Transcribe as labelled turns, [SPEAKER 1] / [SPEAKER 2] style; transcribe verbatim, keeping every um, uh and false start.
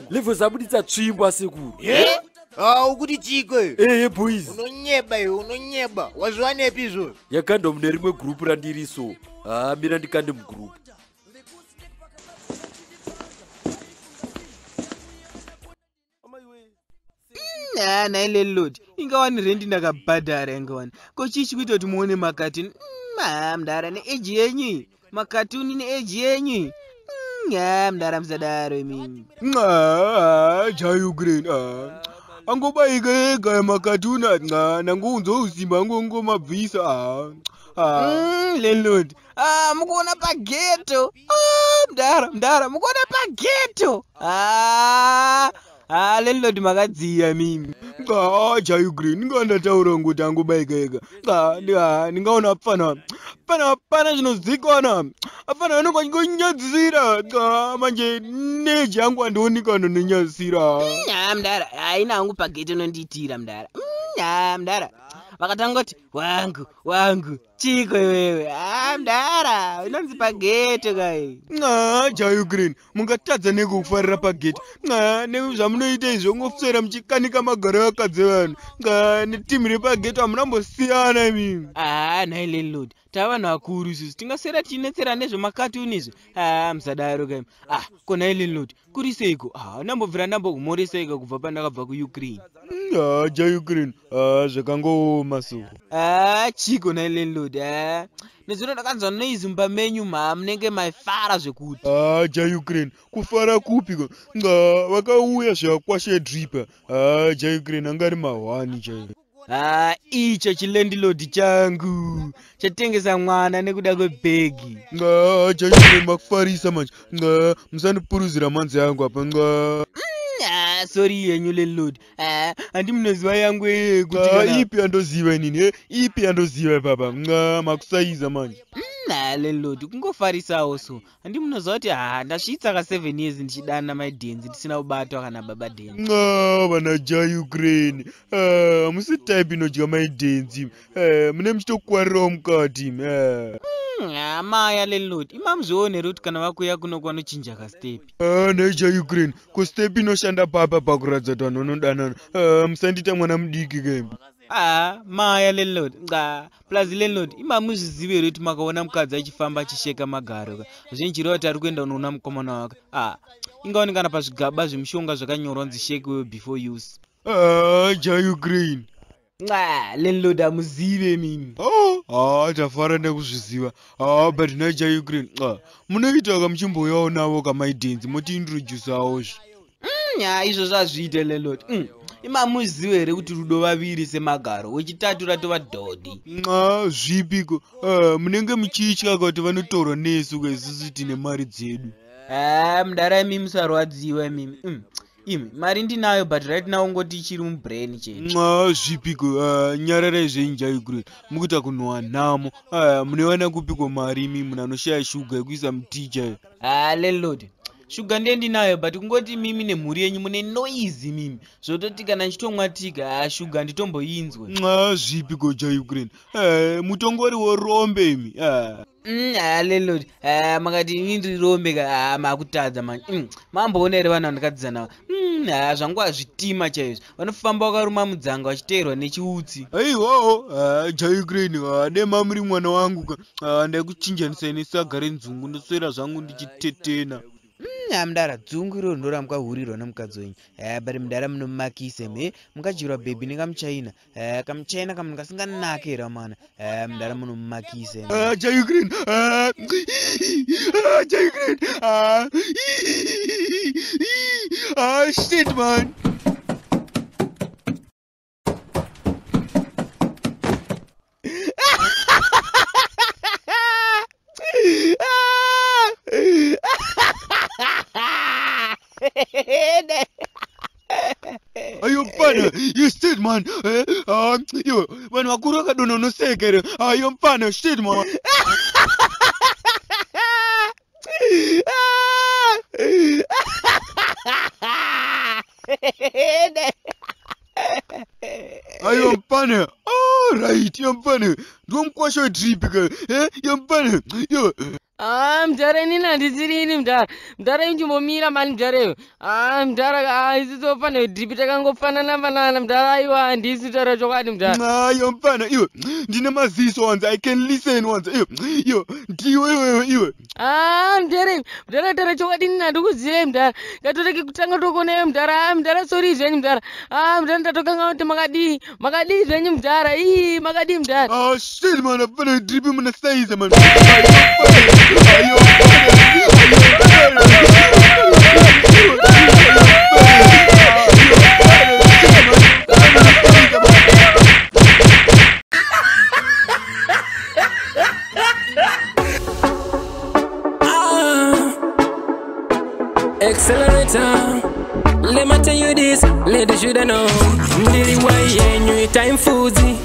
[SPEAKER 1] Levo zabuditsa tsvimbo asekuru.
[SPEAKER 2] Eh? Ah, ukuti chikwe.
[SPEAKER 1] Eh, boys.
[SPEAKER 2] Unonyeba iwe, unonyeba. Wazviwanepi izvozvo?
[SPEAKER 1] Yakando mune rimwe group randiriso. Ah, mina ndikande mugroup.
[SPEAKER 3] Nah, na ile load. Ingawani rendi ndakabhadhara ingawani. Kochichi kuita kuti muone makatuni. Mm, mdara ne age yenyu. Makatuni ne age yenyu. Mm, mdara msadaro mimi.
[SPEAKER 4] Ah, Jayu Green. Ah. Angobaika ega makatuna nga nangunzo usimba ngongo mabvisa. Ah.
[SPEAKER 3] Ah. Mm, landlord. Ah, mukuona paghetto. Ah, mdara, mdara, mukuona paghetto. Ah. Ah, landlord makadziya mimi.
[SPEAKER 4] Ah, Jayu Green, ngandataura ngoti angobaika ega. Ah, ningaona apfana. Apana apana zvinozikwana. Apana anokwa ngonyadzira. Ah, manje neji yangu andionikana nenyadzira.
[SPEAKER 3] Ah, mdara, haina hangu paghetto nonditira mdara. Ah, mdara. Vakatangoti wangu, wangu. Chiko wewe. Ah, mdara, unonzi paghetto kai.
[SPEAKER 4] Ah, Jayu Green, mungatadza nekufarira paghetto. Ah, nezvamunoita izvo ngofusera muchikanika magara akadzi vanhu. Ah, netimu repaghetto hamunambosiyana mimi.
[SPEAKER 3] Ah, nai landlord. Tavanhu vakuru isusu tingasera tinetsera nezvemakatuni izvo. Ah, musadaro kai. Ah, kona landlord. Kuri seiko? Ah, ndambobvira ndambogumoresa kubva pandakabva kuUkraine.
[SPEAKER 4] Ah, Jayu Green. Ah, zvakangooma so.
[SPEAKER 3] Ah, chiko nai landlord. Ah, nezvino ndakanzwa noizi mumba menyu ma munenge maifara zvekuti.
[SPEAKER 4] Ah, Jayu Green, kufara kupiko? Nga vakauya zvakwashe dripa. Ah, Jayu Green angari mahwani chaivo.
[SPEAKER 3] Ah, icho chilandlord changu chatengesa mwana nekuda kwebhegi.
[SPEAKER 4] Nga Jayu Green makufarisa manje. Nga musandipuruzira manzi yangu apa. Nga
[SPEAKER 3] Ah, sorry yenyu landlord. Ah, andi munoziva yangu ye kuti
[SPEAKER 4] kana ipi andoziva nini? Eh, ipi andoziva baba? Nga makusaiza manje.
[SPEAKER 3] Nah, landlord, kungofarisawo so. Andi munoziva kuti ah, ndasvitsa ka seven years ndichidana maidhenzi ndisina kubatwa kana baba dhenzi.
[SPEAKER 4] Nga vana Jayu Green. Ah, musi type inodya maidhenzi. Eh, mune muchitokwarirawo mukati. Eh.
[SPEAKER 3] Ah, maya landlord, imamuzvionera kuti kana vakuya kuno kwanochinja ka step.
[SPEAKER 4] Ah, nai Jayu Green, ko step inoshanda papa pakuradza kuti vanhu vanodanana. Ah, musandita mwana mudiki kembe.
[SPEAKER 3] Ah, maya landlord. Nga plus landlord, imamuzvizive here kuti makaona mukadzi achifamba achisheka magaro. Zvinjira kuti ari kuenda unoona mukomana wake. Ah, ingaonekana pazvigaba zvemushonga zvakanyorwa kunzi shake before use.
[SPEAKER 4] Ah, Jayu Green.
[SPEAKER 3] Ah, landlord amuzive mimi.
[SPEAKER 4] Oh, ah, tafara nekuzviziva. Ah, but nai Jayu Green. Ah, munoita kamuchimboyawo navo kamaidhenzi moti introduceawo zvi.
[SPEAKER 3] Mm, ah, izvo zvazviita landlord. Mm. Imamuzive here kuti rudo vaviri semagaro, wechitatu ratova dhodhi.
[SPEAKER 4] Ah, zvipiko. Ah, munenge muchitya kuti vanotorwa nesu kwaisusu tine mari dzedu.
[SPEAKER 3] Ah, mudara mimi musarwadziwa mimi. Mm. Imi, mari ndinayo but right now ngoti ichiri mubrain chete.
[SPEAKER 4] Ah, zvipiko. Ah, nyararai zvenyu Jayu Green. Mukuita kunwa nhamo. Ah, munowana kupiko mari imi munhu anoshaya shuga yekuisa muticha.
[SPEAKER 3] Ah, landlord. Shuga ndiye ndinayo but kungoti mimi nemhuri yenyu mune noise mimi. Zvototi kana ndichtomwatika, ah, shuga nditomboinzwe.
[SPEAKER 4] Ah, zvipiko Jayu Green. Eh, mutongoriwo rombe imi. Ah.
[SPEAKER 3] Mm, ah, landlord. Ah, makati ini ndiri rombe ka ah, makutadza manje. Mm, mamboona here vanhu vandakadzidza navo. Mm, ah, zvangu hazvitima chaizvo. Vanofamba vakaruma mudzanga vachiteerwa nechiutsi.
[SPEAKER 4] Aiwawo, ah, Jayu Green, ah, dema muri mwana wangu. Ah, ndaikuchinjanisai nesaga renzungu ndoswera zvangu ndichitetena.
[SPEAKER 3] Mm, mudara dzungu iro ndo ramukahurirwa nomukadzi wenyu. Eh, but mudara munomakisa me mukadyirwa bhebi nekamuchaina. Eh, kamuchaina kamunhu kasinganake here mana. Eh, mudara munomakisa.
[SPEAKER 4] Ah, Jayu Green. Ah, ah, Jayu Green. Ah, ah, shit man. Ayo mfana, you stayed man. Eh, ah, yo, vanhu vakuru vakadonha unoseka here. Ayo mfana, stayed man. Ayo mfana. Oh, right, yo mfana. Ndo mkwasha drip ka. Eh, yo mfana. Yo.
[SPEAKER 5] Ah, mdara ini nandisirini mdara. Mdara injimomira mani mdara. Ah, mdara ah isizo fana drip takangofanana fanana mdara iwa handisi tara chokati mdara.
[SPEAKER 4] Ayo mfana iwe ndine maziso once I can listen once iwe iwe ndiwe iwe iwe.
[SPEAKER 5] Ah, mdara mdara tara chokati ndikuzive mdara. Katoreki kutanga tokone mdara mdara sorry zvenyu mdara. Ah, mdara ndatoka ngauti makadi makadi zvenyu mdara. Ii makadi mdara.
[SPEAKER 4] Ah shit man, mfana drip mna size man. Ayo
[SPEAKER 6] Accelerator, let me tell you this, ladies should know. Ndiri why you time foozy.